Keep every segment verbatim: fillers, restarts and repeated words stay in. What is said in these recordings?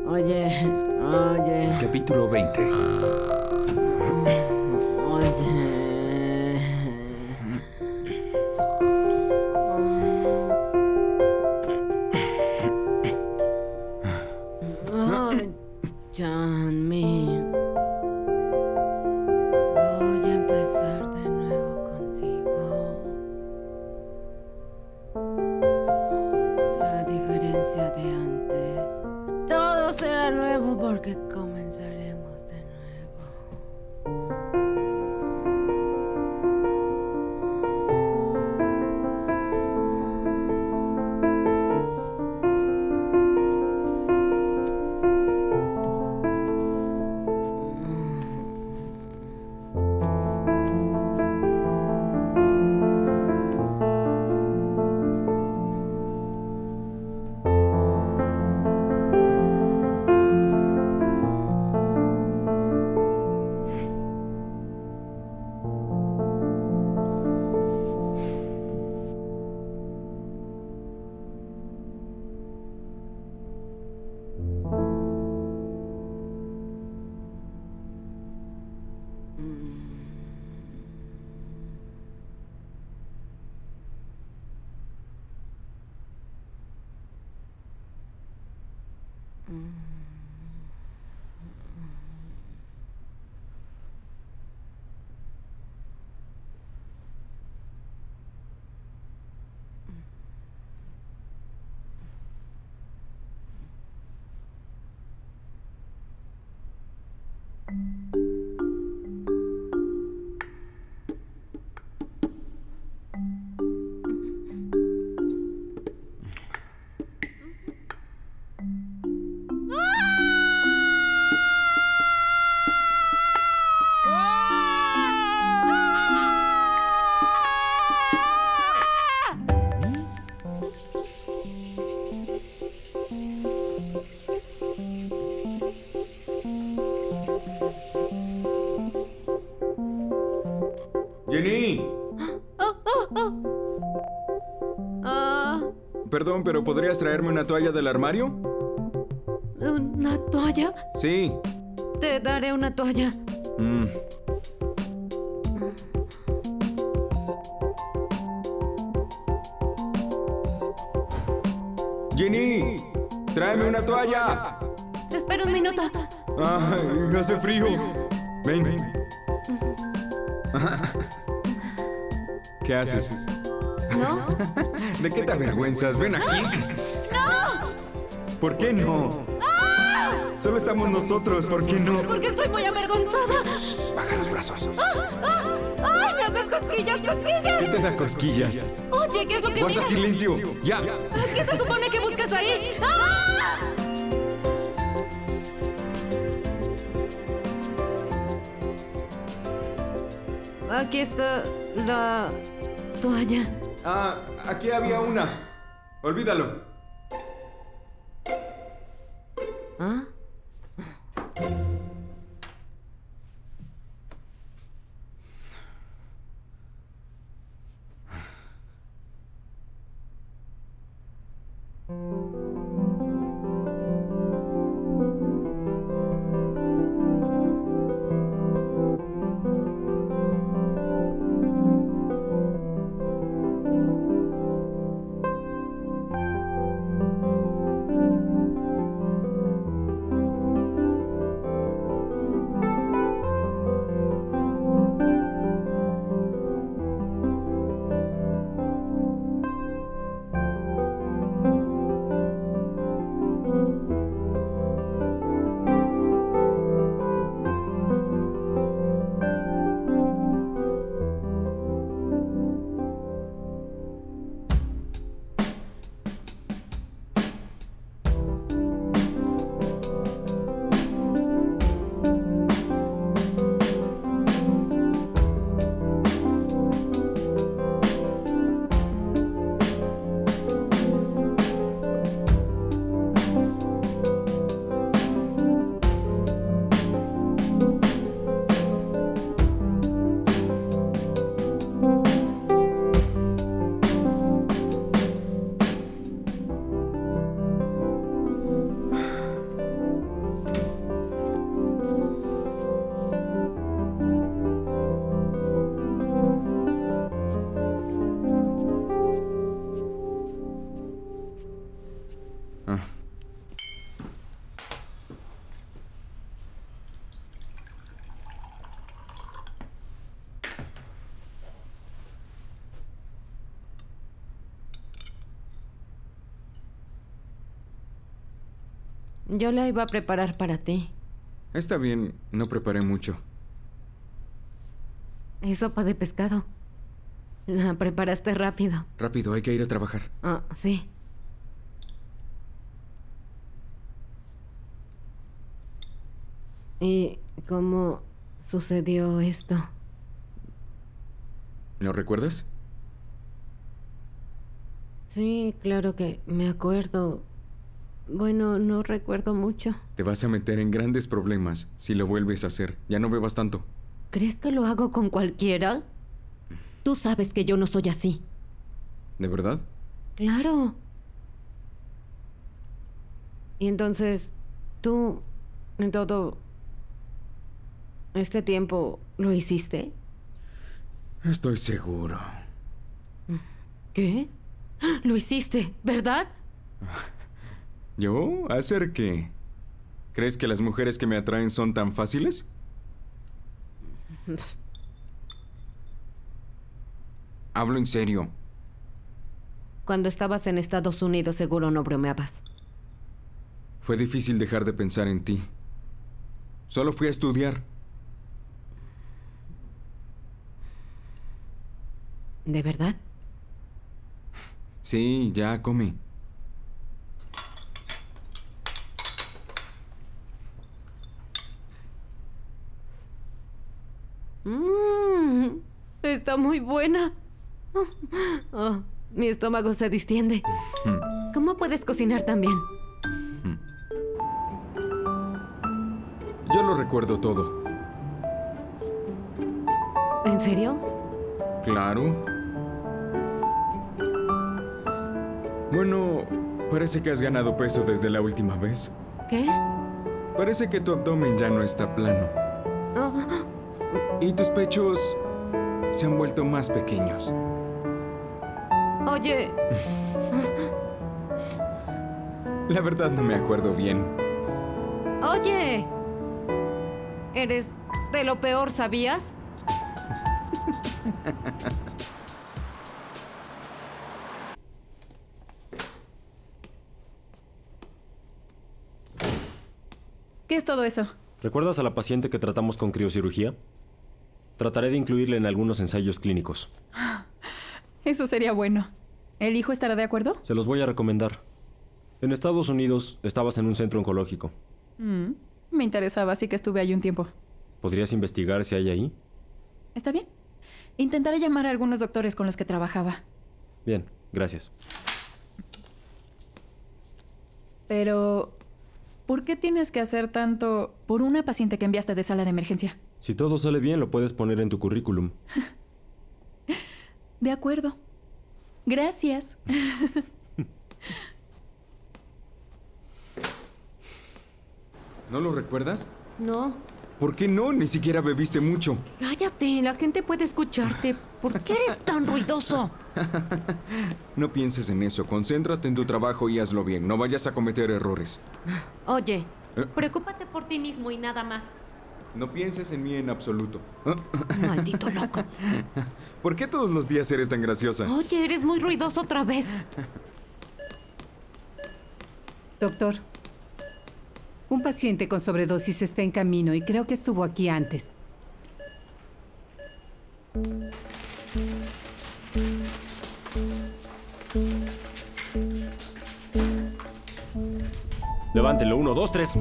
Oye, oye. Capítulo veinte. Oye. Oh, Janmi. Voy a empezar de nuevo contigo. A diferencia de antes, todo será nuevo porque comenzaremos de nuevo. ¡Jenny! Oh, oh, oh. Ah, Perdón, pero ¿podrías traerme una toalla del armario? ¿una toalla? Sí. Te daré una toalla. Mm. ¡Jenny! ¡Tráeme una toalla! Te espero un minuto. ¡Ay, hace frío! Ven, ven. ¿Qué haces? ¿No? ¿De qué te avergüenzas? ¡Ven aquí! ¡No! ¿Por qué no? Solo estamos nosotros, ¿por qué no? Porque estoy muy avergonzada. Baja los brazos. ¡Ah! ¡Ah! ¡Ay, me haces cosquillas, ¿Qué cosquillas! te da cosquillas? Oye, ¿qué es lo que ¡Guarda miras? silencio! ¡Ya! ¿Qué se supone que buscas ahí? ¡Ah! Aquí está la toalla. Ah, aquí había una. Olvídalo. ¿Ah? Yo la iba a preparar para ti. Está bien, no preparé mucho. Es sopa de pescado. La preparaste rápido. Rápido, hay que ir a trabajar. Ah, sí. ¿Y cómo sucedió esto? ¿Lo recuerdas? Sí, claro que me acuerdo. Bueno, no recuerdo mucho. Te vas a meter en grandes problemas si lo vuelves a hacer. Ya no bebas tanto. ¿Crees que lo hago con cualquiera? Tú sabes que yo no soy así. ¿De verdad? Claro. Y entonces, tú, en todo este tiempo, ¿lo hiciste? Estoy seguro. ¿Qué? Lo hiciste, ¿verdad? ¿Yo? ¿Hacer qué? ¿Crees que las mujeres que me atraen son tan fáciles? Hablo en serio. Cuando estabas en Estados Unidos seguro no bromeabas. Fue difícil dejar de pensar en ti. Solo fui a estudiar. ¿De verdad? Sí, ya come. Mmm, está muy buena. Oh, mi estómago se distiende. ¿Cómo puedes cocinar tan bien? Yo lo recuerdo todo. ¿En serio? Claro. Bueno, parece que has ganado peso desde la última vez. ¿Qué? Parece que tu abdomen ya no está plano. Oh. Y tus pechos se han vuelto más pequeños. Oye. La verdad no me acuerdo bien. Oye. Eres de lo peor, ¿sabías? ¿Qué es todo eso? ¿Recuerdas a la paciente que tratamos con criocirugía? Trataré de incluirle en algunos ensayos clínicos. Eso sería bueno. ¿El hijo estará de acuerdo? Se los voy a recomendar. En Estados Unidos estabas en un centro oncológico. Mm, me interesaba, así que estuve ahí un tiempo. ¿Podrías investigar si hay ahí? ¿Está bien? Intentaré llamar a algunos doctores con los que trabajaba. Bien, gracias. Pero, ¿por qué tienes que hacer tanto por una paciente que enviaste de sala de emergencia? Si todo sale bien, lo puedes poner en tu currículum. De acuerdo. Gracias. ¿No lo recuerdas? No. ¿Por qué no? Ni siquiera bebiste mucho. Cállate, la gente puede escucharte. ¿Por qué eres tan ruidoso? No pienses en eso. Concéntrate en tu trabajo y hazlo bien. No vayas a cometer errores. Oye, ¿Eh? preocúpate por ti mismo y nada más. No pienses en mí en absoluto. Maldito loco. ¿Por qué todos los días eres tan graciosa? Oye, eres muy ruidoso otra vez. Doctor, un paciente con sobredosis está en camino y creo que estuvo aquí antes. Levántenlo, uno, dos, tres.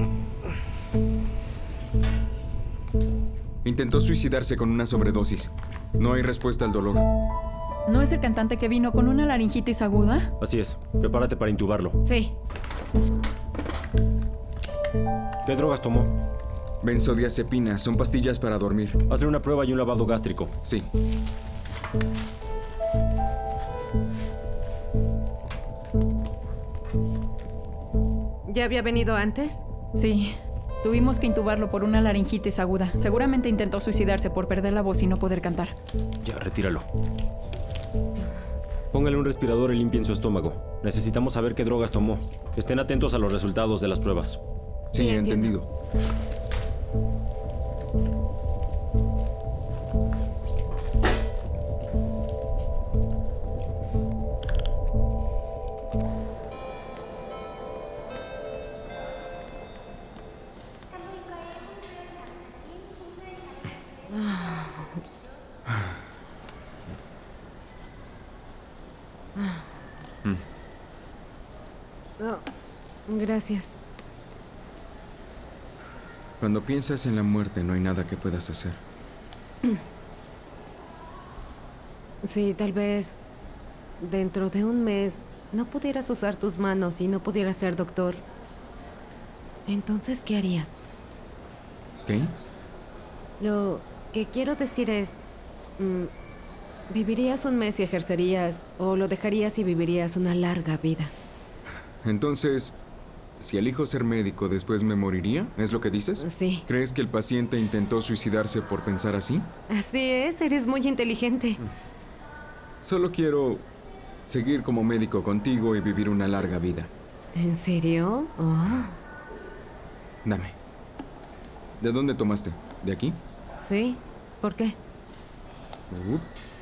Intentó suicidarse con una sobredosis. No hay respuesta al dolor. ¿No es el cantante que vino con una laringitis aguda? Así es. Prepárate para intubarlo. Sí. ¿Qué drogas tomó? Benzodiazepina. Son pastillas para dormir. Hazle una prueba y un lavado gástrico. Sí. ¿Ya había venido antes? Sí. Tuvimos que intubarlo por una laringitis aguda. Seguramente intentó suicidarse por perder la voz y no poder cantar. Ya, retíralo. Póngale un respirador y limpien su estómago. Necesitamos saber qué drogas tomó. Estén atentos a los resultados de las pruebas. Sí, Sí, entendido. Oh, gracias. Cuando piensas en la muerte, no hay nada que puedas hacer. Sí, tal vez dentro de un mes no pudieras usar tus manos y no pudieras ser doctor. Entonces, ¿qué harías? ¿Qué? Lo que quiero decir es... mm, ¿vivirías un mes y ejercerías o lo dejarías y vivirías una larga vida? Entonces, si elijo ser médico, ¿después me moriría? ¿Es lo que dices? Sí. ¿Crees que el paciente intentó suicidarse por pensar así? Así es, eres muy inteligente. Solo quiero seguir como médico contigo y vivir una larga vida. ¿En serio? Oh. Dame. ¿De dónde tomaste? ¿De aquí? Sí. ¿Por qué? Uh.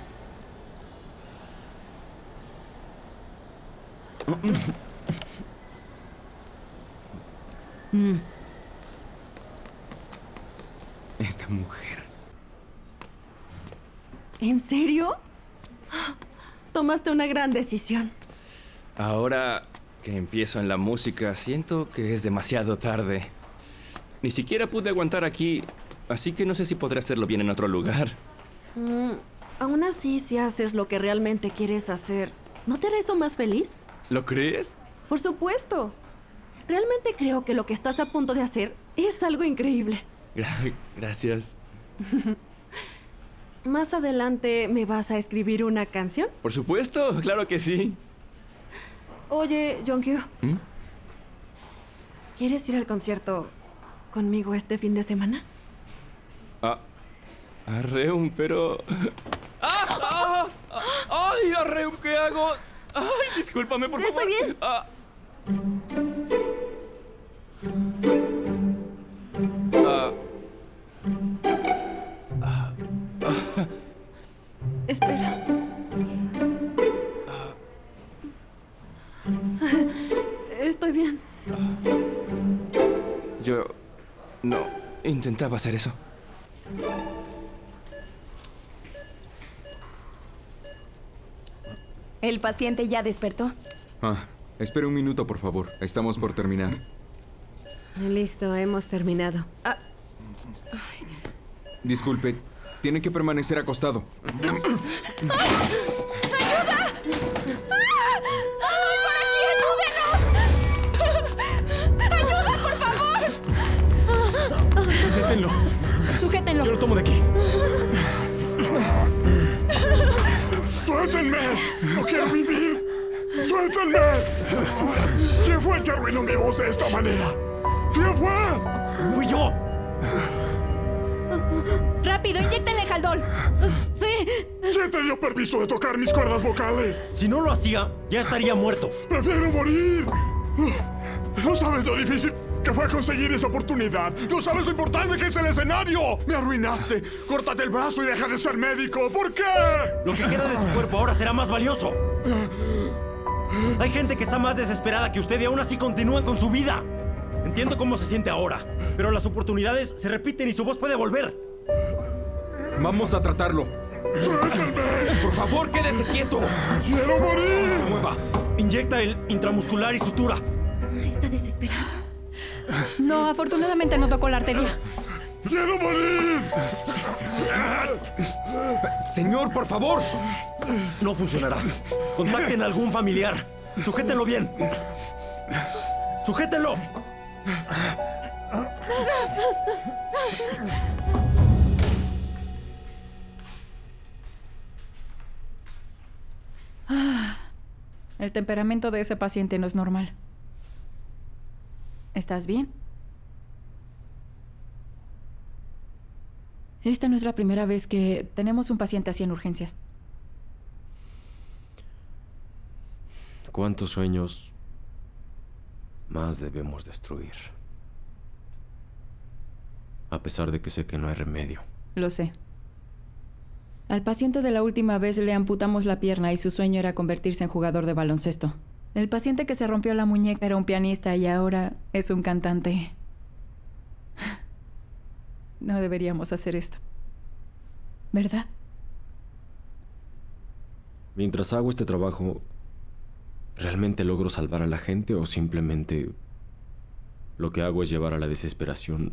Mm. Esta mujer. ¿En serio? Tomaste una gran decisión. Ahora que empiezo en la música, siento que es demasiado tarde. Ni siquiera pude aguantar aquí, así que no sé si podré hacerlo bien en otro lugar. Mm, aún así, si haces lo que realmente quieres hacer, ¿no te hará eso más feliz? ¿Lo crees? Por supuesto. Realmente creo que lo que estás a punto de hacer es algo increíble. Gra- Gracias. Más adelante, ¿me vas a escribir una canción? Por supuesto, claro que sí. Oye, Jonghyun, ¿Mm? ¿quieres ir al concierto conmigo este fin de semana? Ah, Arreum, pero... ¡Ah! ¡Ah! ¡Ah! ¡Ay, Arreum, ¿qué hago! ¡Ay, discúlpame, por favor! Estoy bien. Ah. Ah. Ah. Ah. Espera. Estoy bien. Yo... no intentaba hacer eso. ¿El paciente ya despertó? Ah, espere un minuto, por favor. Estamos por terminar. Listo, hemos terminado. Ah, Disculpe, tiene que permanecer acostado. Sujétenlo. Sujétenlo. Yo lo tomo de aquí. ¡Suéltenme! ¡No quiero vivir! ¡Suéltenme! ¿Quién fue el que arruinó mi voz de esta manera? ¿Quién fue? ¡Fui yo! ¡Rápido, inyéctenle Haldol! sí. ¿Quién te dio permiso de tocar mis cuerdas vocales? Si no lo hacía, ya estaría muerto. ¡Prefiero morir! No sabes lo difícil que fue conseguir esa oportunidad. No sabes lo importante que es el escenario. Me arruinaste. Córtate el brazo y deja de ser médico. ¿Por qué? Lo que queda de su cuerpo ahora será más valioso. Hay gente que está más desesperada que usted y aún así continúan con su vida. Entiendo cómo se siente ahora, pero las oportunidades se repiten y su voz puede volver. Vamos a tratarlo. ¡Suéltenme! Por favor, quédese quieto. ¡Quiero morir! No mueva. Inyecta el intramuscular y sutura. Está desesperado. No, afortunadamente no tocó la arteria. ¡Quiero morir! Señor, por favor. No funcionará. Contacten a algún familiar. Sujétenlo bien. ¡Sujétenlo! El temperamento de ese paciente no es normal. ¿Estás bien? Esta no es la primera vez que tenemos un paciente así en urgencias. ¿Cuántos sueños más debemos destruir? A pesar de que sé que no hay remedio. Lo sé. Al paciente de la última vez le amputamos la pierna y su sueño era convertirse en jugador de baloncesto. El paciente que se rompió la muñeca era un pianista y ahora es un cantante. No deberíamos hacer esto. ¿verdad? Mientras hago este trabajo, ¿realmente logro salvar a la gente o simplemente lo que hago es llevar a la desesperación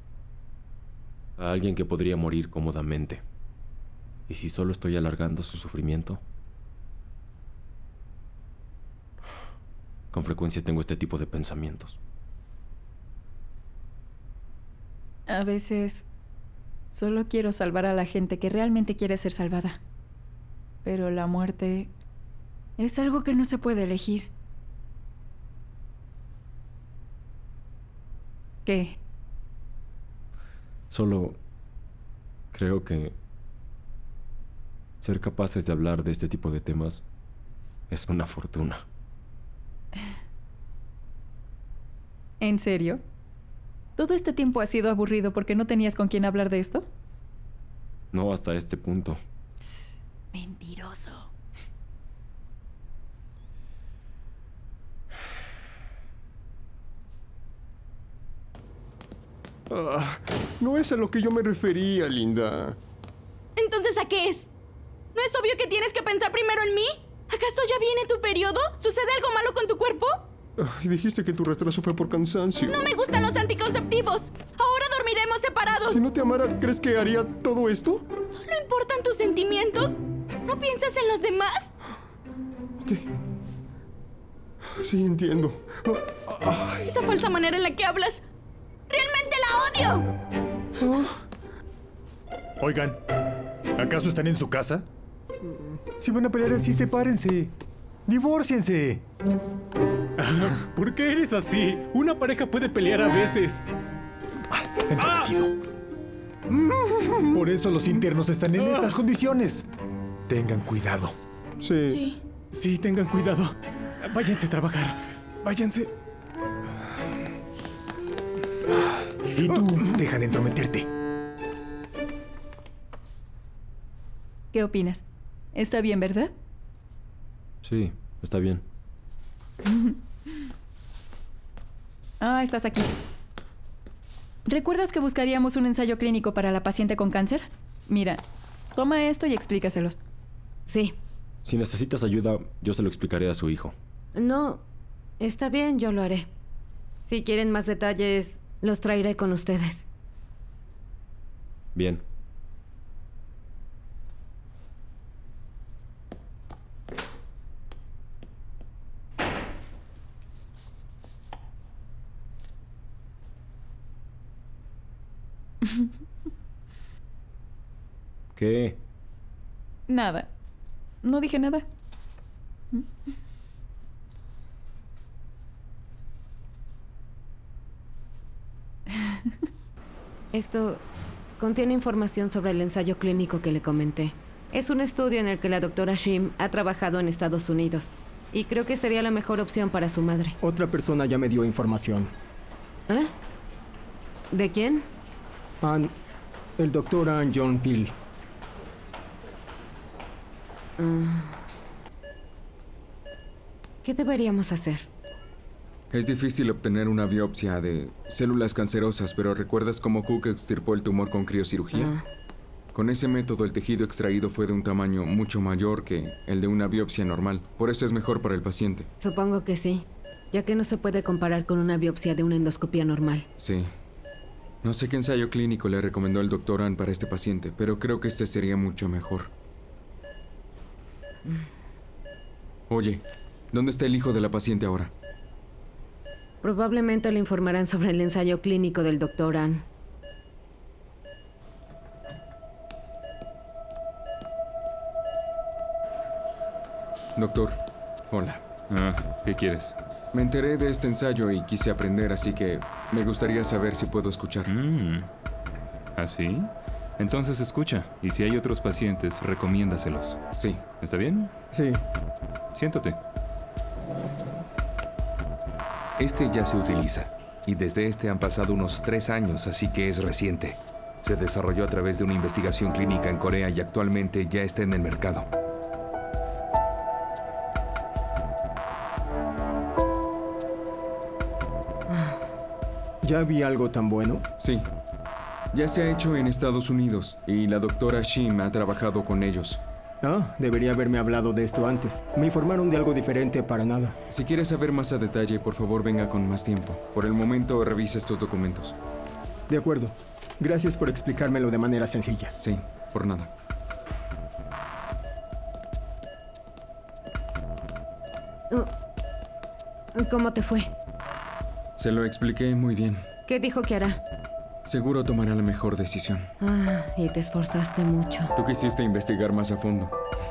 a alguien que podría morir cómodamente? ¿Y si solo estoy alargando su sufrimiento? Con frecuencia tengo este tipo de pensamientos. A veces solo quiero salvar a la gente que realmente quiere ser salvada. Pero la muerte es algo que no se puede elegir. ¿Qué? Solo creo que ser capaces de hablar de este tipo de temas es una fortuna. ¿En serio? ¿Todo este tiempo ha sido aburrido porque no tenías con quién hablar de esto? No hasta este punto. Mentiroso. Ah, no es a lo que yo me refería, Linda. ¿Entonces a qué es? ¿No es obvio que tienes que pensar primero en mí? ¿Acaso ya viene tu periodo? ¿Sucede algo malo con tu cuerpo? Ay, dijiste que tu retraso fue por cansancio. No me gustan los anticonceptivos. Ahora dormiremos separados. Si no te amara, ¿crees que haría todo esto? ¿Solo importan tus sentimientos? ¿No piensas en los demás? Ok. Sí, entiendo. Ay. Esa falsa manera en la que hablas. ¡Realmente la odio! Ah. Oigan, ¿acaso están en su casa? Si van a pelear así, sepárense. ¡Divórciense! ¿Por qué eres así? Una pareja puede pelear a veces. Entrometido. Por eso los internos están en estas condiciones. Tengan cuidado. Sí. Sí. Sí, tengan cuidado. Váyanse a trabajar. Váyanse. Y tú, deja de entrometerte. ¿Qué opinas? Está bien, ¿verdad? Sí, está bien. Ah, estás aquí. ¿Recuerdas que buscaríamos un ensayo clínico para la paciente con cáncer? Mira, toma esto y explícaselos. Sí. Si necesitas ayuda, yo se lo explicaré a su hijo. No, está bien, yo lo haré. Si quieren más detalles, los traeré con ustedes. Bien. ¿Qué? Nada. No dije nada. Esto contiene información sobre el ensayo clínico que le comenté. Es un estudio en el que la doctora Shim ha trabajado en Estados Unidos. Y creo que sería la mejor opción para su madre. Otra persona ya me dio información. ¿Eh? ¿De quién? Ann, el doctor Ann John Peel. Uh, ¿Qué deberíamos hacer? Es difícil obtener una biopsia de células cancerosas, pero ¿recuerdas cómo Cook extirpó el tumor con criocirugía? Uh. Con ese método el tejido extraído fue de un tamaño mucho mayor que el de una biopsia normal. Por eso es mejor para el paciente. Supongo que sí, ya que no se puede comparar con una biopsia de una endoscopia normal. Sí. No sé qué ensayo clínico le recomendó el doctor Ann para este paciente, pero creo que este sería mucho mejor. Oye, ¿dónde está el hijo de la paciente ahora? Probablemente le informarán sobre el ensayo clínico del doctor Ann. Doctor, hola. Ah, ¿qué quieres? Me enteré de este ensayo y quise aprender, así que me gustaría saber si puedo escuchar. Mm. ¿Ah, sí? Entonces escucha, y si hay otros pacientes, recomiéndaselos. Sí. ¿Está bien? Sí. Siéntate. Este ya se utiliza, y desde este han pasado unos tres años, así que es reciente. Se desarrolló a través de una investigación clínica en Corea y actualmente ya está en el mercado. ¿Ya vi algo tan bueno? Sí. Ya se ha hecho en Estados Unidos y la doctora Shim ha trabajado con ellos. Ah, debería haberme hablado de esto antes. Me informaron de algo diferente para nada. Si quieres saber más a detalle, por favor venga con más tiempo. Por el momento, revisa estos documentos. De acuerdo. Gracias por explicármelo de manera sencilla. Sí, por nada. ¿Cómo te fue? Se lo expliqué muy bien. ¿Qué dijo que hará? Seguro tomará la mejor decisión. Ah, y te esforzaste mucho. Tú quisiste investigar más a fondo.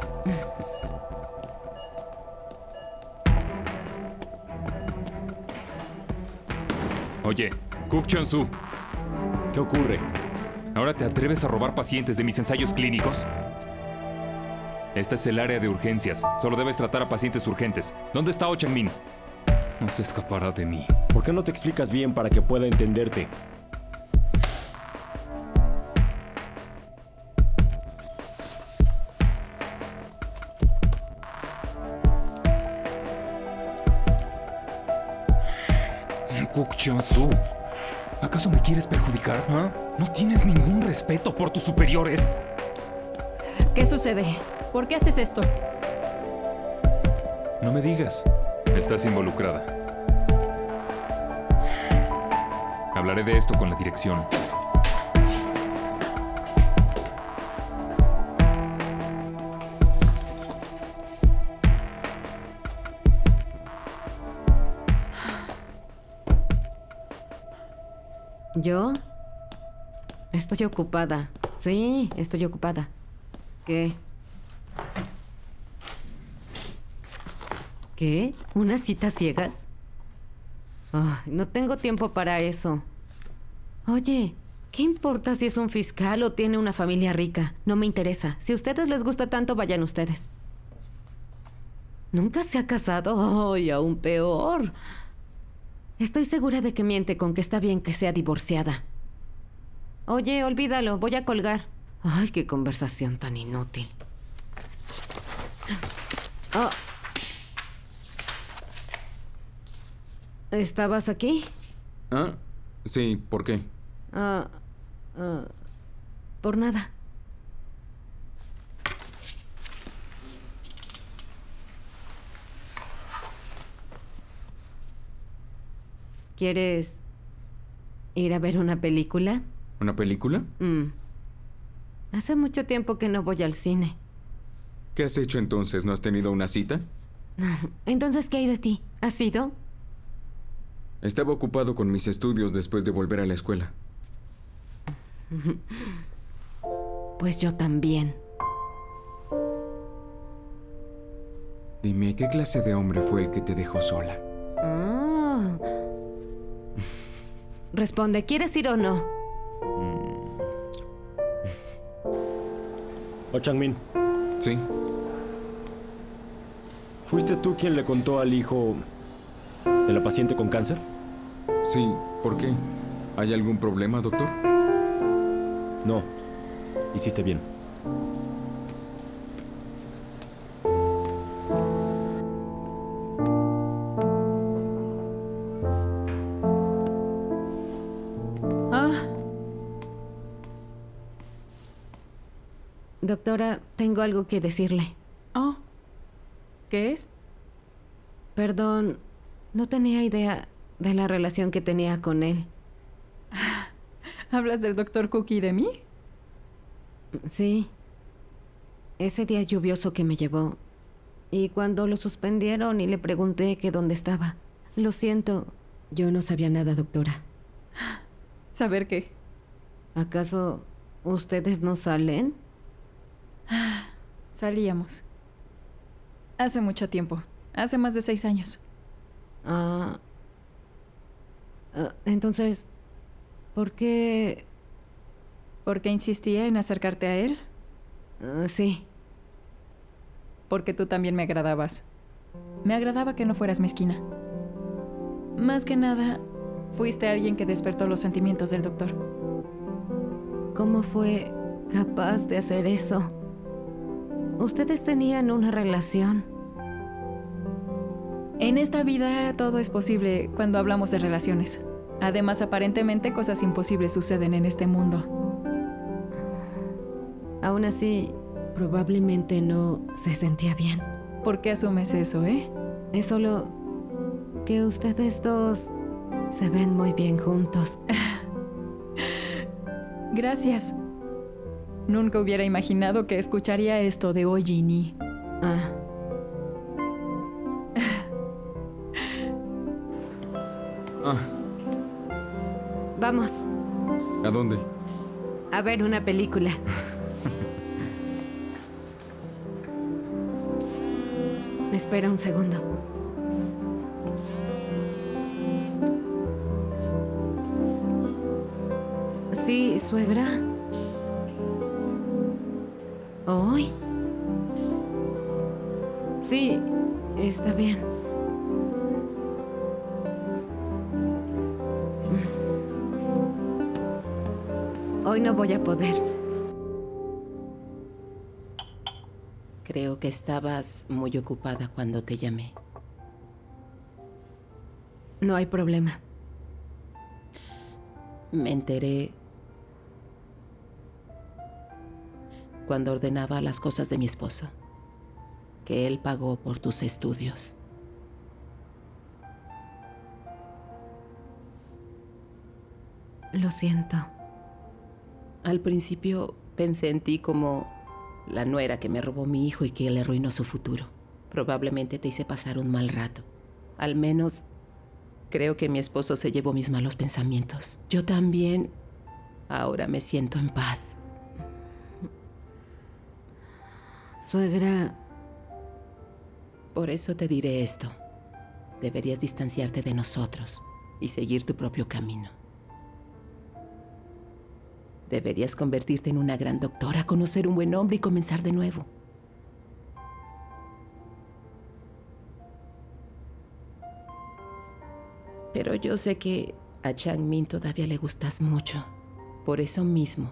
Oye, Cook Chon-Soo. ¿Qué ocurre? ¿Ahora te atreves a robar pacientes de mis ensayos clínicos? Esta es el área de urgencias. Solo debes tratar a pacientes urgentes. ¿Dónde está Oh Chang-min? No se escapará de mí. ¿Por qué no te explicas bien para que pueda entenderte? Cook Chon-Soo, ¿acaso me quieres perjudicar? ¿Ah? ¿No tienes ningún respeto por tus superiores? ¿Qué sucede? ¿Por qué haces esto? No me digas. Estás involucrada. Hablaré de esto con la dirección. ¿Yo? Estoy ocupada. Sí, estoy ocupada. ¿Qué? ¿Qué? ¿Unas citas ciegas? Ay, no tengo tiempo para eso. Oye, ¿qué importa si es un fiscal o tiene una familia rica? No me interesa. Si a ustedes les gusta tanto, vayan ustedes. ¿Nunca se ha casado? ¡Ay, aún peor! Estoy segura de que miente con que está bien que sea divorciada. Oye, olvídalo, voy a colgar. Ay, qué conversación tan inútil. Oh. ¿Estabas aquí? Ah, sí, ¿por qué? Ah, ah, por nada. ¿Quieres ir a ver una película? ¿Una película? Mm. Hace mucho tiempo que no voy al cine. ¿Qué has hecho entonces? ¿No has tenido una cita? Entonces, ¿qué hay de ti? ¿Has ido? Estaba ocupado con mis estudios después de volver a la escuela. Pues yo también. Dime, ¿qué clase de hombre fue el que te dejó sola? Ah. Responde, ¿quieres ir o no? Oh Chang-min. Sí. ¿Fuiste tú quien le contó al hijo de la paciente con cáncer? Sí, ¿por qué? ¿Hay algún problema, doctor? No. Hiciste bien. Doctora, tengo algo que decirle. Oh. ¿Qué es? Perdón, no tenía idea de la relación que tenía con él. ¿Hablas del doctor Cook y de mí? Sí. Ese día lluvioso que me llevó. Y cuando lo suspendieron y le pregunté que dónde estaba. Lo siento, yo no sabía nada, doctora. ¿Saber qué? ¿Acaso ustedes no salen? Salíamos. Hace mucho tiempo. Hace más de seis años. Ah. Uh, entonces, ¿por qué...? ¿Por qué insistía en acercarte a él? Uh, sí. Porque tú también me agradabas. Me agradaba que no fueras mezquina. Más que nada, fuiste alguien que despertó los sentimientos del doctor. ¿Cómo fue capaz de hacer eso? Ustedes tenían una relación. En esta vida todo es posible cuando hablamos de relaciones. Además, aparentemente cosas imposibles suceden en este mundo. Aún así, probablemente no se sentía bien. ¿Por qué asumes eso, eh? Es solo que ustedes dos se ven muy bien juntos. Gracias. Nunca hubiera imaginado que escucharía esto de hoy, Ginny. Ah. Ah. Vamos. ¿A dónde? A ver una película. Espera un segundo. Sí, suegra. ¿Hoy? Sí, está bien. Hoy no voy a poder. Creo que estabas muy ocupada cuando te llamé. No hay problema. Me enteré cuando ordenaba las cosas de mi esposo, que él pagó por tus estudios. Lo siento. Al principio pensé en ti como la nuera que me robó mi hijo y que le arruinó su futuro. Probablemente te hice pasar un mal rato. Al menos creo que mi esposo se llevó mis malos pensamientos. Yo también ahora me siento en paz. Suegra. Por eso te diré esto. Deberías distanciarte de nosotros y seguir tu propio camino. Deberías convertirte en una gran doctora, conocer un buen hombre y comenzar de nuevo. Pero yo sé que a Changmin todavía le gustas mucho. Por eso mismo,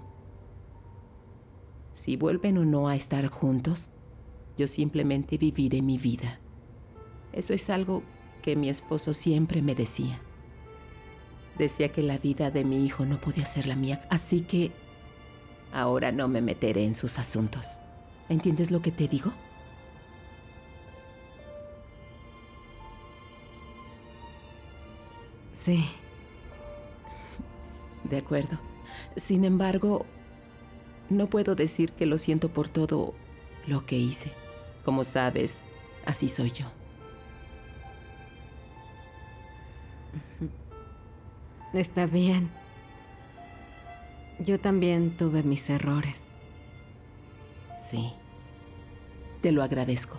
si vuelven o no a estar juntos, yo simplemente viviré mi vida. Eso es algo que mi esposo siempre me decía. Decía que la vida de mi hijo no podía ser la mía, así que ahora no me meteré en sus asuntos. ¿Entiendes lo que te digo? Sí. De acuerdo. Sin embargo, no puedo decir que lo siento por todo lo que hice. Como sabes, así soy yo. Está bien. Yo también tuve mis errores. Sí. Te lo agradezco.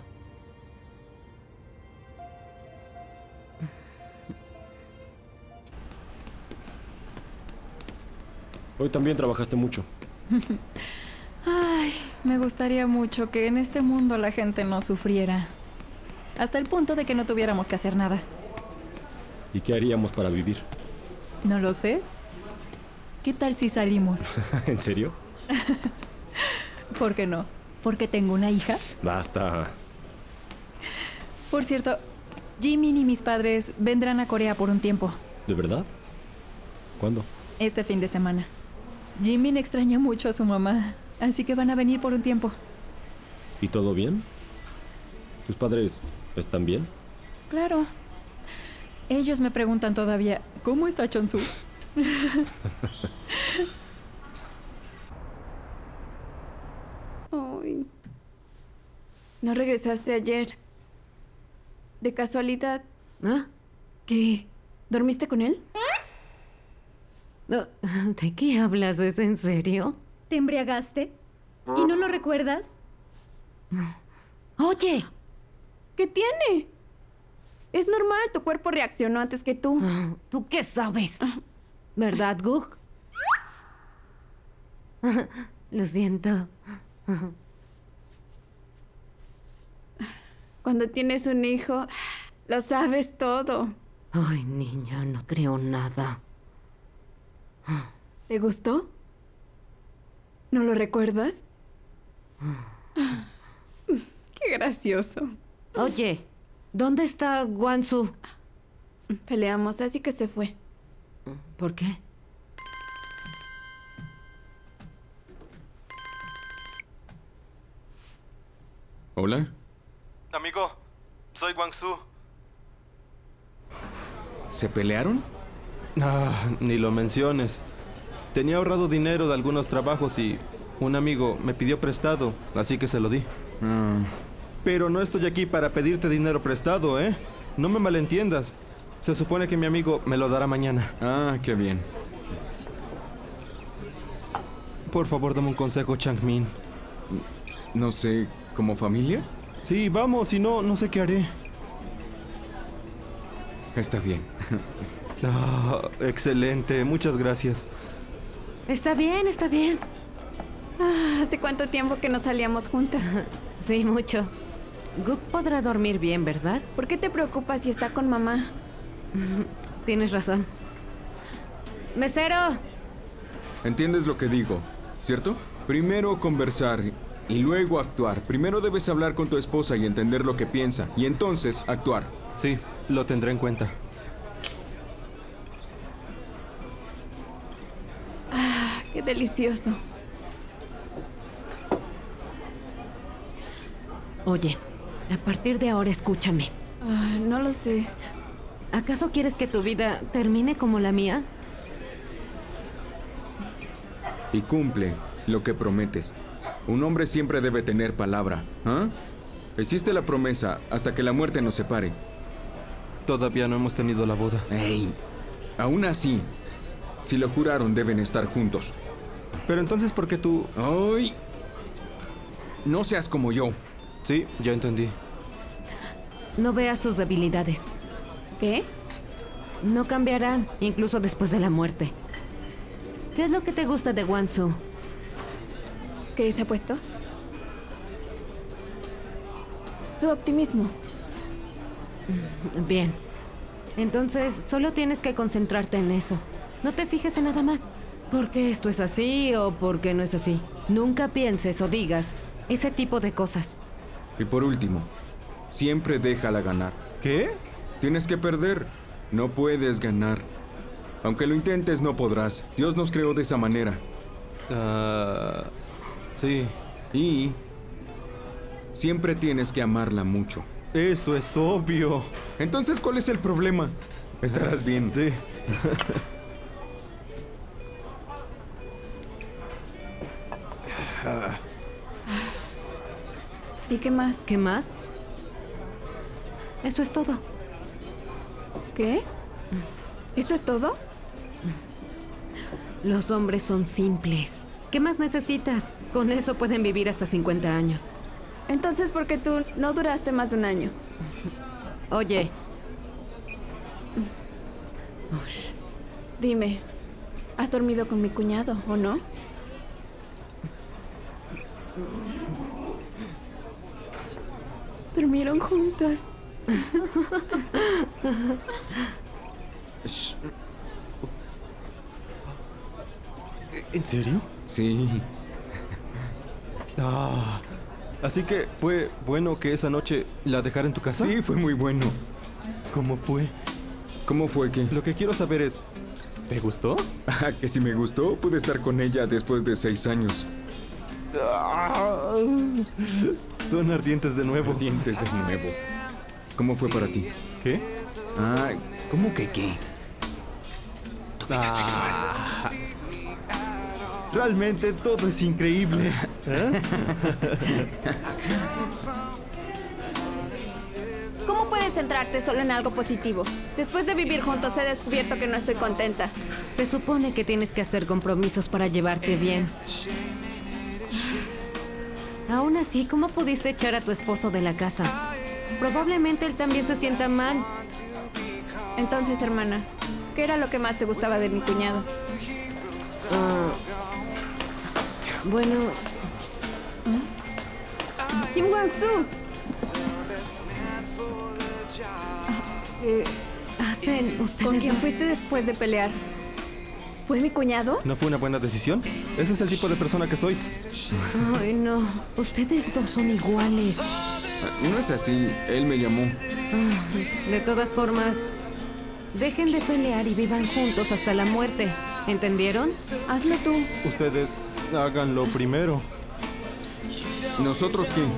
Hoy también trabajaste mucho. Ay, me gustaría mucho que en este mundo la gente no sufriera. Hasta el punto de que no tuviéramos que hacer nada. ¿Y qué haríamos para vivir? No lo sé. ¿Qué tal si salimos? ¿En serio? ¿Por qué no? ¿Porque tengo una hija? Basta. Por cierto, Jimin y mis padres vendrán a Corea por un tiempo. ¿De verdad? ¿Cuándo? Este fin de semana. Jimin extraña mucho a su mamá, así que van a venir por un tiempo. ¿Y todo bien? ¿Tus padres están bien? Claro. Ellos me preguntan todavía, ¿cómo está Chonsu? Ay. No regresaste ayer. De casualidad. ¿Ah? ¿Qué? ¿Dormiste con él? No, ¿de qué hablas? ¿Es en serio? ¿Te embriagaste? ¿Y no lo recuerdas? Oye, ¿qué tiene? Es normal, tu cuerpo reaccionó antes que tú. ¿Tú qué sabes? ¿Verdad, Gug? Lo siento. Cuando tienes un hijo, lo sabes todo. Ay, niña, no creo nada. ¿Te gustó? ¿No lo recuerdas? Qué gracioso. Oye, ¿dónde está Guansu? Peleamos, así que se fue. ¿Por qué? ¿Hola? Amigo, soy Guangzhou. ¿Se pelearon? Ah, ni lo menciones. Tenía ahorrado dinero de algunos trabajos y un amigo me pidió prestado, así que se lo di. Ah. Pero no estoy aquí para pedirte dinero prestado, ¿eh? No me malentiendas. Se supone que mi amigo me lo dará mañana. Ah, qué bien. Por favor, dame un consejo, Changmin. No sé, ¿como familia? Sí, vamos, si no, no sé qué haré. Está bien. Ah, excelente, muchas gracias. Está bien, está bien. Ah, ¿hace cuánto tiempo que no salíamos juntas? Sí, mucho. Guk podrá dormir bien, ¿verdad? ¿Por qué te preocupas si está con mamá? Tienes razón. ¡Mesero! ¿Entiendes lo que digo, cierto? Primero conversar y luego actuar. Primero debes hablar con tu esposa y entender lo que piensa, y entonces actuar. Sí, lo tendré en cuenta. Ah, qué delicioso. Oye, a partir de ahora escúchame. Ah, no lo sé. ¿Acaso quieres que tu vida termine como la mía? Y cumple lo que prometes. Un hombre siempre debe tener palabra. ¿Ah? Hiciste la promesa hasta que la muerte nos separe. Todavía no hemos tenido la boda. ¡Ey! Aún así, si lo juraron, deben estar juntos. Pero entonces, ¿por qué tú...? ¡Ay! No seas como yo. Sí, ya entendí. No veas sus debilidades. ¿Qué? No cambiarán, incluso después de la muerte. ¿Qué es lo que te gusta de Guangzhou? ¿Qué se ha puesto? Su optimismo. Bien. Entonces, solo tienes que concentrarte en eso. No te fijes en nada más. Porque esto es así o porque no es así. Nunca pienses o digas ese tipo de cosas. Y por último, siempre déjala ganar. ¿Qué? Tienes que perder. No puedes ganar. Aunque lo intentes, no podrás. Dios nos creó de esa manera. Ah... Uh, sí. Y... siempre tienes que amarla mucho. Eso es obvio. Entonces, ¿cuál es el problema? Estarás bien. Sí. ¿Y qué más? ¿Qué más? Esto es todo. ¿Qué? ¿Eso es todo? Los hombres son simples. ¿Qué más necesitas? Con eso pueden vivir hasta cincuenta años. Entonces, ¿por qué tú no duraste más de un año? Oye. Dime, ¿has dormido con mi cuñado o no? Durmieron juntas. ¿En serio? Sí. Ah, así que fue bueno que esa noche la dejara en tu casa. Sí, fue muy bueno. ¿Cómo fue? ¿Cómo fue que? Lo que quiero saber es, ¿te gustó? Ah, que si me gustó, pude estar con ella después de seis años. Ah, son ardientes de nuevo. Ardientes de nuevo. ¿Cómo fue para ti? ¿Qué? Ah, ¿cómo que qué? Tu vida ah, sexual. Realmente todo es increíble. ¿Eh? ¿Cómo puedes centrarte solo en algo positivo? Después de vivir juntos he descubierto que no estoy contenta. Se supone que tienes que hacer compromisos para llevarte bien. Aún así, ¿cómo pudiste echar a tu esposo de la casa? Probablemente él también se sienta mal. Entonces, hermana, ¿qué era lo que más te gustaba de mi cuñado? Uh, bueno... ¿Eh? Kim Guangzhou. ¿Qué hacen ustedes? ¿Con quién fuiste después de pelear? ¿Fue mi cuñado? ¿No fue una buena decisión? Ese es el tipo de persona que soy. Ay, no. Ustedes dos son iguales. No es así. Él me llamó. De todas formas, Dejen de pelear y vivan juntos hasta la muerte. ¿Entendieron? Hazlo tú. Ustedes háganlo primero. ¿Nosotros qué?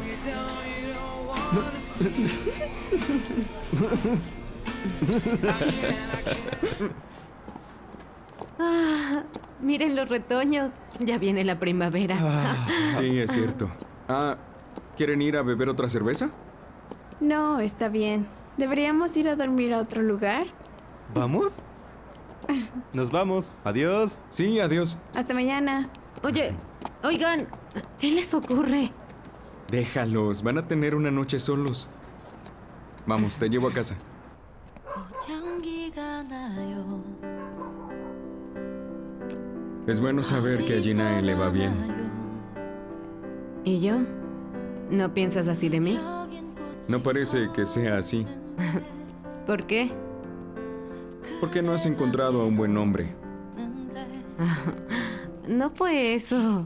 Ah, miren los retoños. Ya viene la primavera. Ah, sí, es cierto. Ah, ¿quieren ir a beber otra cerveza? No, está bien. ¿Deberíamos ir a dormir a otro lugar? ¿Vamos? Nos vamos. Adiós. Sí, adiós. Hasta mañana. Oye, oigan, ¿qué les ocurre? Déjalos, van a tener una noche solos. Vamos, te llevo a casa. Es bueno saber que a Ginae le va bien. ¿Y yo? ¿No piensas así de mí? No parece que sea así. ¿Por qué? Porque no has encontrado a un buen hombre. No fue eso.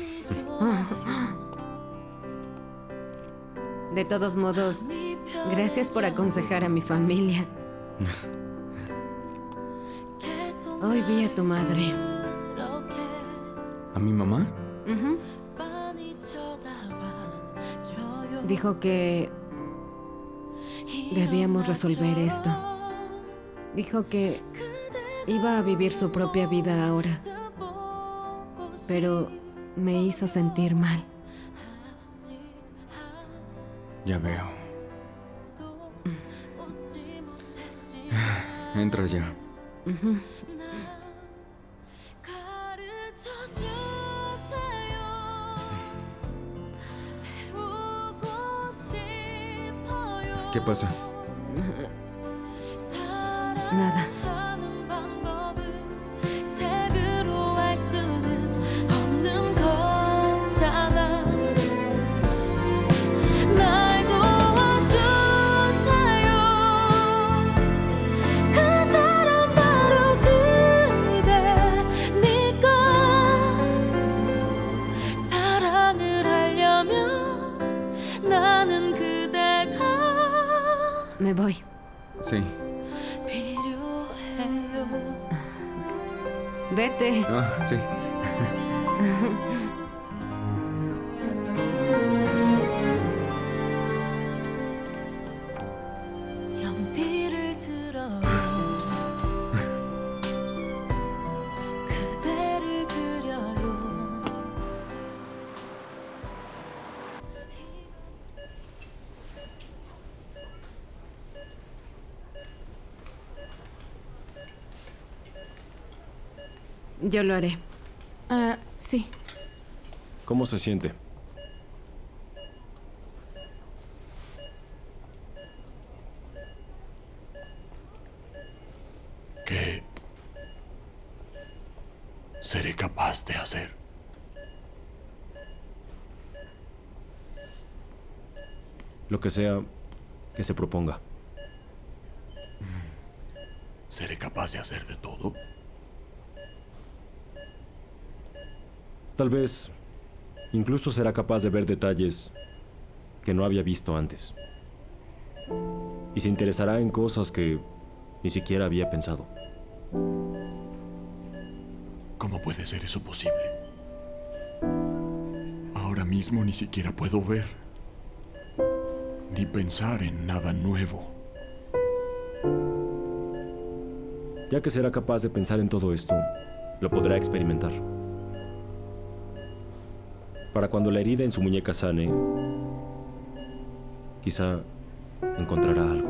De todos modos, gracias por aconsejar a mi familia. Hoy vi a tu madre. ¿A mi mamá? Uh-huh. Dijo que debíamos resolver esto. Dijo que iba a vivir su propia vida ahora. Pero me hizo sentir mal. Ya veo. Entra ya. Uh-huh. ¿Qué pasa? Nada. Me voy. Sí. Vete. Ah, sí. Yo lo haré. Ah, sí. ¿Cómo se siente? ¿Qué seré capaz de hacer? Lo que sea que se proponga. ¿Seré capaz de hacer de todo? Tal vez incluso será capaz de ver detalles que no había visto antes. Y se interesará en cosas que ni siquiera había pensado. ¿Cómo puede ser eso posible? Ahora mismo ni siquiera puedo ver, ni pensar en nada nuevo. Ya que será capaz de pensar en todo esto, lo podrá experimentar. Para cuando la herida en su muñeca sane, quizá encontrará algo.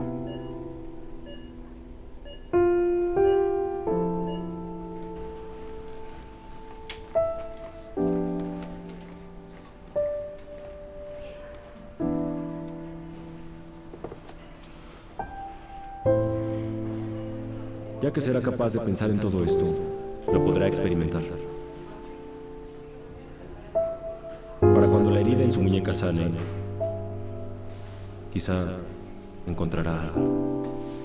Ya que será capaz de pensar en todo esto, lo podrá experimentar. Para cuando la herida en su muñeca sane, quizá encontrará algo.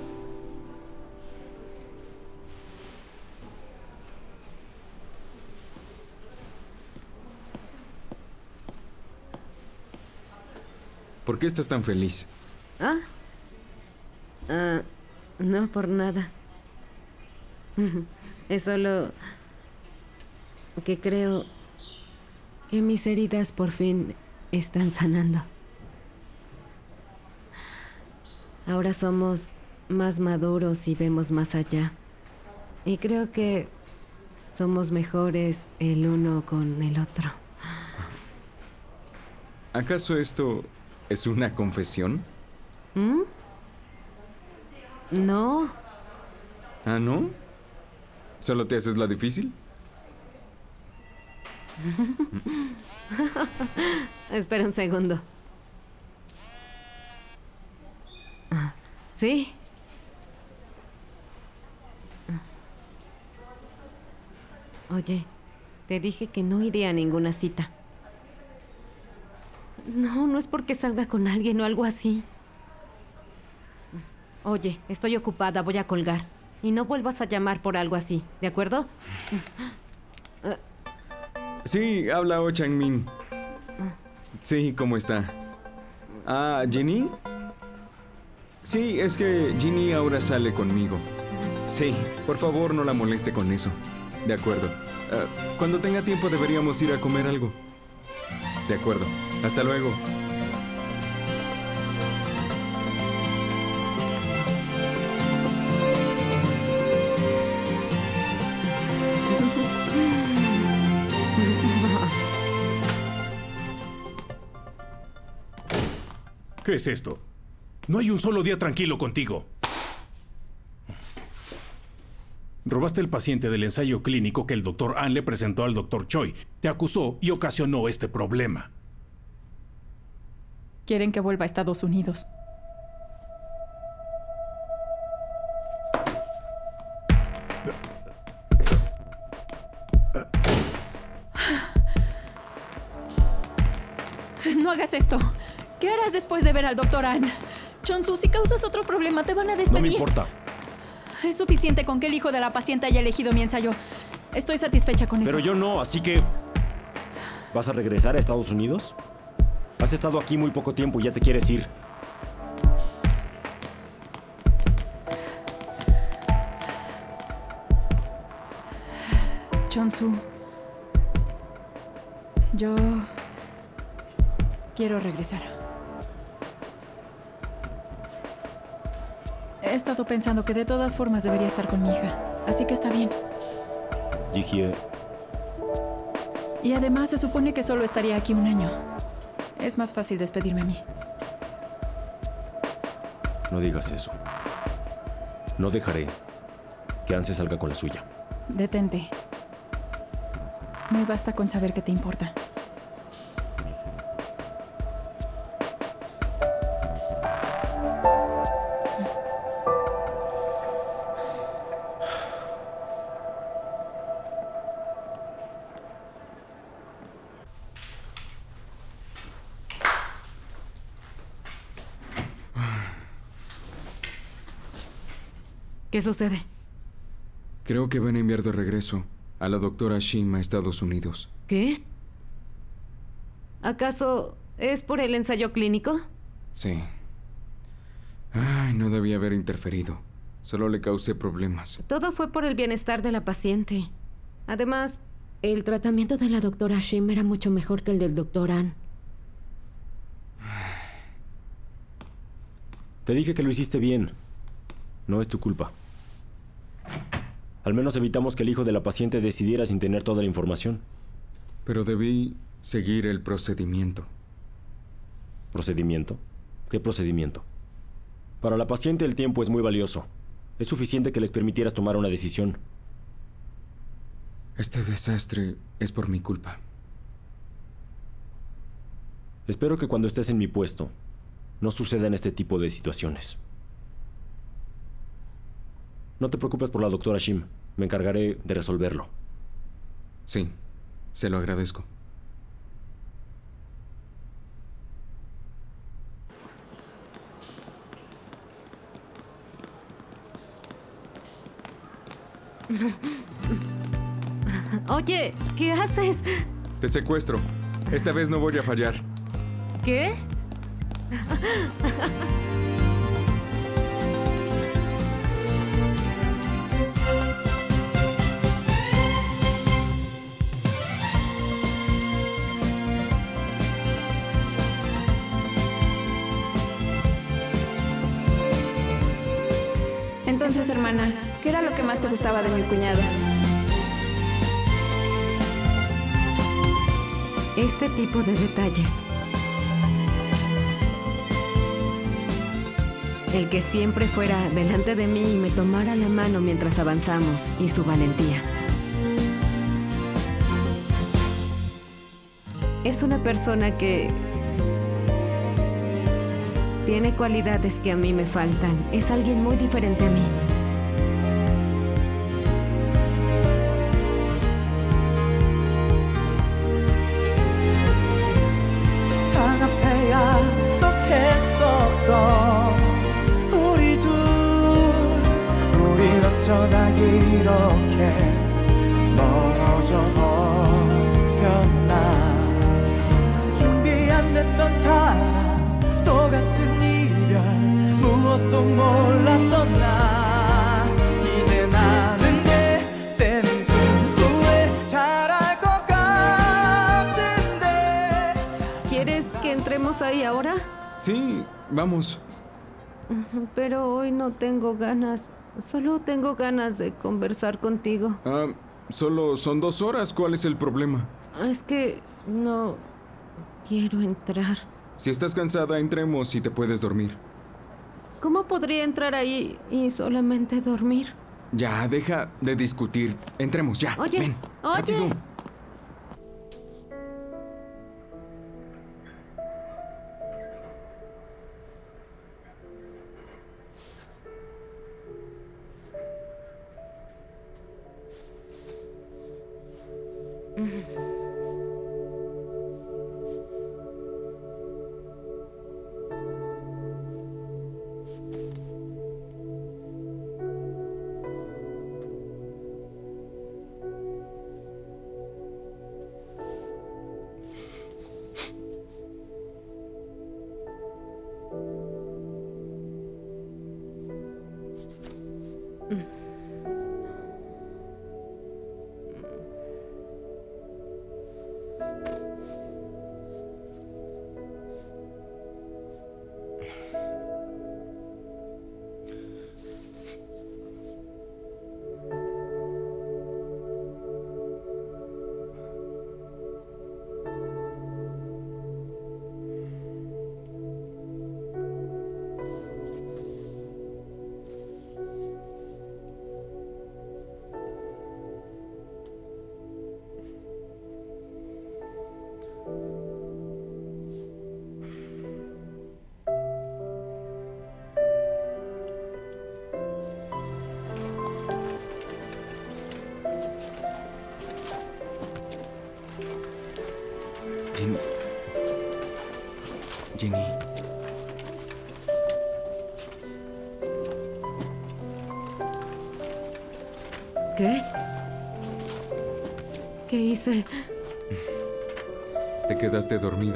¿Por qué estás tan feliz? Ah. Ah, no por nada. Es solo que creo que mis heridas por fin están sanando. Ahora somos más maduros y vemos más allá. Y creo que somos mejores el uno con el otro. ¿Acaso esto es una confesión? ¿Mm? No. ¿Ah, no? ¿Solo te haces la difícil? Espera un segundo. ¿Sí? Oye, te dije que no iría a ninguna cita. No, no es porque salga con alguien o algo así. Oye, estoy ocupada, voy a colgar. Y no vuelvas a llamar por algo así, ¿de acuerdo? Sí, habla Ho Chang-min. Sí, ¿cómo está? Ah, ¿Ginny? Sí, es que Ginny ahora sale conmigo. Sí, por favor no la moleste con eso. De acuerdo. Uh, cuando tenga tiempo deberíamos ir a comer algo. De acuerdo. Hasta luego. ¿Qué es esto? No hay un solo día tranquilo contigo. Robaste el paciente del ensayo clínico que el doctor An le presentó al doctor Choi. Te acusó y ocasionó este problema. Quieren que vuelva a Estados Unidos. No hagas esto. ¿Qué harás después de ver al doctor An? Chon-Su, si causas otro problema, te van a despedir. No me importa. Es suficiente con que el hijo de la paciente haya elegido mi ensayo. Estoy satisfecha con Pero eso. yo no, así que... ¿Vas a regresar a Estados Unidos? Has estado aquí muy poco tiempo y ya te quieres ir. Chon-Su, yo quiero regresar. He estado pensando que de todas formas debería estar con mi hija, así que está bien. Ji-hye. Y además se supone que solo estaría aquí un año. Es más fácil despedirme a mí. No digas eso. No dejaré que An se salga con la suya. Detente. Me basta con saber que te importa. ¿Qué sucede? Creo que van a enviar de regreso a la doctora Shim a Estados Unidos. ¿Qué? ¿Acaso es por el ensayo clínico? Sí. Ay, no debía haber interferido. Solo le causé problemas. Todo fue por el bienestar de la paciente. Además, el tratamiento de la doctora Shim era mucho mejor que el del doctor An. Te dije que lo hiciste bien. No es tu culpa. Al menos evitamos que el hijo de la paciente decidiera sin tener toda la información. Pero debí seguir el procedimiento. ¿Procedimiento? ¿Qué procedimiento? Para la paciente el tiempo es muy valioso. Es suficiente que les permitieras tomar una decisión. Este desastre es por mi culpa. Espero que cuando estés en mi puesto no sucedan este tipo de situaciones. No te preocupes por la doctora Shim. Me encargaré de resolverlo. Sí, se lo agradezco. Oye, ¿qué haces? Te secuestro. Esta vez no voy a fallar. ¿Qué? semana? ¿Qué era lo que más te gustaba de mi cuñado? Este tipo de detalles. El que siempre fuera delante de mí y me tomara la mano mientras avanzamos, y su valentía. Es una persona que tiene cualidades que a mí me faltan. Es alguien muy diferente a mí. ¿Quieres que entremos ahí ahora? Sí, vamos. Pero hoy no tengo ganas. Solo tengo ganas de conversar contigo. Ah, solo son dos horas. ¿Cuál es el problema? Es que no quiero entrar. Si estás cansada, entremos y te puedes dormir. ¿Cómo podría entrar ahí y solamente dormir? Ya, deja de discutir. Entremos, ya. Oye, ven. oye. Rápido. Ginny. Ginny. ¿Qué? ¿Qué hice? Te quedaste dormida.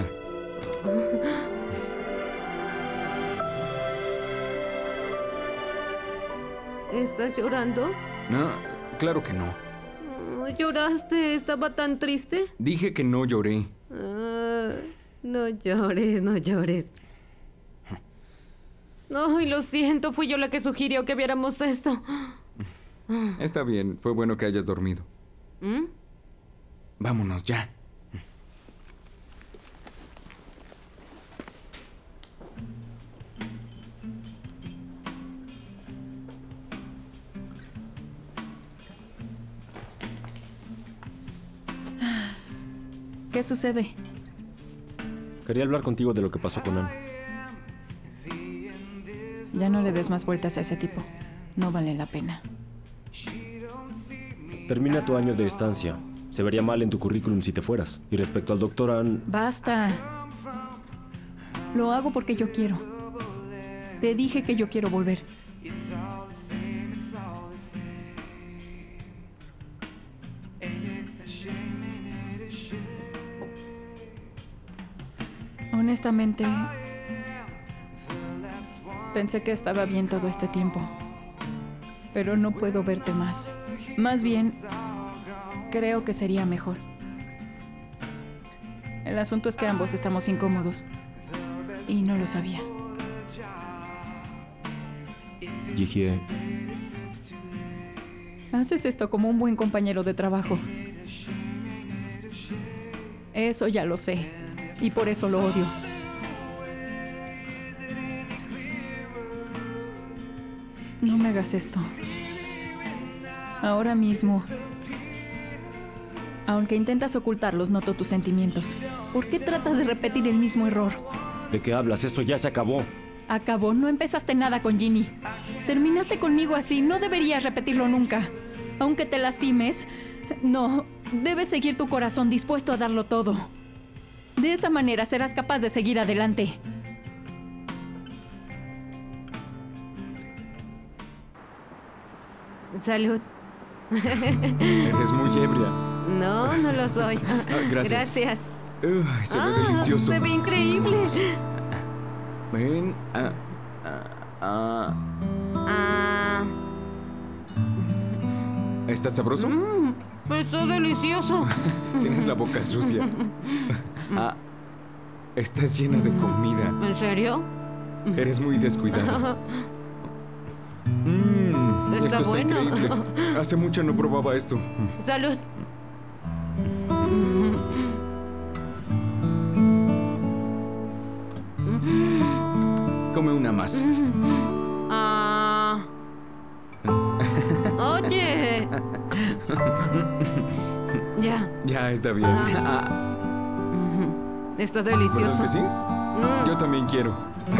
¿Estás llorando? No, claro que no. ¿Lloraste? ¿Estaba tan triste? Dije que no lloré. Ah, no llores, no llores. Ay, lo siento, fui yo la que sugirió que viéramos esto. Está bien, fue bueno que hayas dormido. ¿Mm? Vámonos ya. ¿Qué sucede? Quería hablar contigo de lo que pasó con Ann. Ya no le des más vueltas a ese tipo. No vale la pena. Termina tu año de estancia. Se vería mal en tu currículum si te fueras. Y respecto al doctor Ann... ¡Basta! Lo hago porque yo quiero. Te dije que yo quiero volver. Honestamente, pensé que estaba bien todo este tiempo, pero no puedo verte más. Más bien, creo que sería mejor. El asunto es que ambos estamos incómodos, y no lo sabía. Yijie, Haces esto como un buen compañero de trabajo. Eso ya lo sé. Y por eso lo odio. No me hagas esto. Ahora mismo. Aunque intentas ocultarlos, noto tus sentimientos. ¿Por qué tratas de repetir el mismo error? ¿De qué hablas? Eso ya se acabó. Acabó. No empezaste nada con Ginny. Terminaste conmigo así. No deberías repetirlo nunca. Aunque te lastimes, no. Debes seguir tu corazón dispuesto a darlo todo. De esa manera serás capaz de seguir adelante. Salud. Eres muy ebria. No, no lo soy. Ah, gracias. Gracias. Uy, se ve Ah, delicioso. Se ve increíble. Ven. Ah, ah, ah. Ah. ¿Está sabroso? Mm, está delicioso. Tienes la boca sucia. Ah, estás llena de comida. ¿En serio? Eres muy descuidada. Mm, Está esto está bueno. increíble. Hace mucho no probaba esto. Salud. Come una más. Ah. Oye. Ya. Ya está bien. Ah. Está delicioso. ¿Verdad que sí? Mm. Yo también quiero.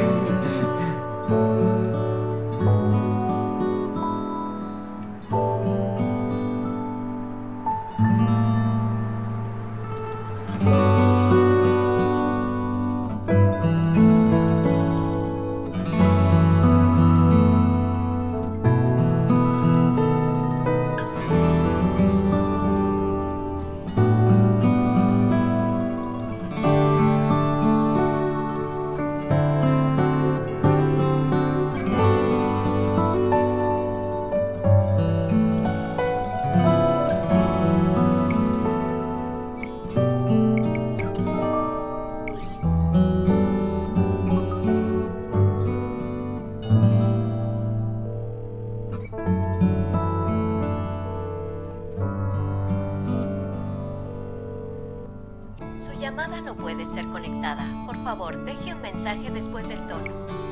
Su llamada no puede ser conectada. Por favor, deje un mensaje después del tono.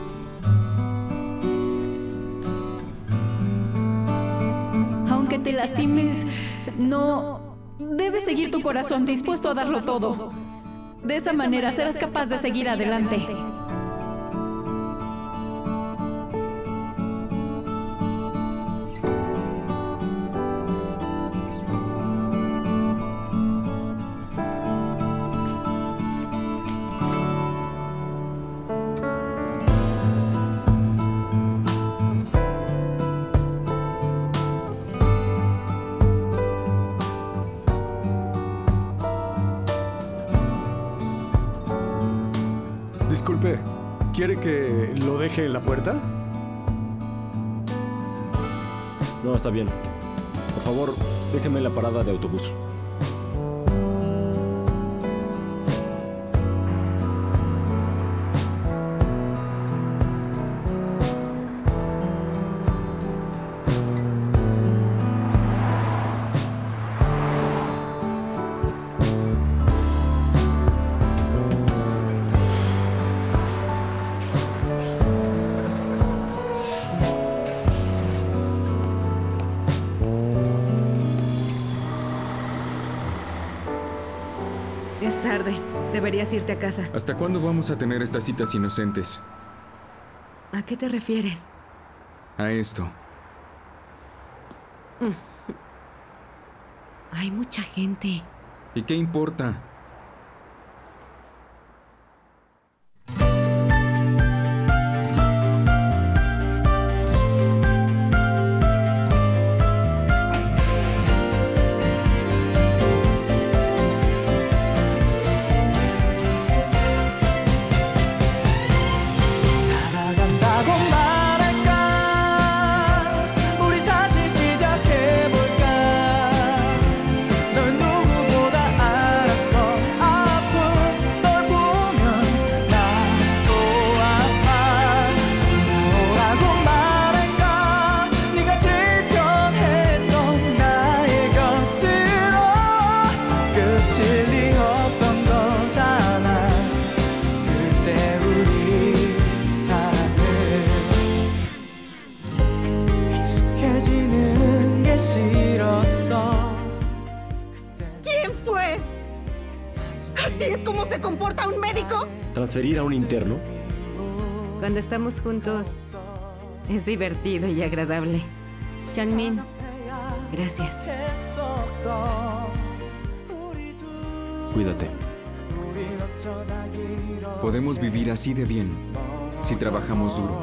Aunque te lastimes, no. Debes seguir tu corazón dispuesto a darlo todo. De esa manera serás capaz de seguir adelante. Disculpe, ¿quiere que lo deje en la puerta? No, está bien. Por favor, déjeme en la parada de autobús. Es tarde. Deberías irte a casa. ¿Hasta cuándo vamos a tener estas citas inocentes? ¿A qué te refieres? A esto. Hay mucha gente. ¿Y qué importa? 살아간다고 말할까 우리 다시 시작해볼까 널 누구보다 알았어 fue? ¿Así es como se comporta un médico? ¿Transferir a un interno? Cuando estamos juntos, es divertido y agradable. Changmin, gracias. Cuídate. Podemos vivir así de bien si trabajamos duro.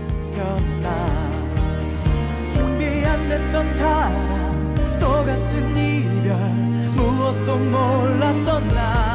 준비 안 됐던 사랑, 똑같은 이별, 무엇도 몰랐던 나.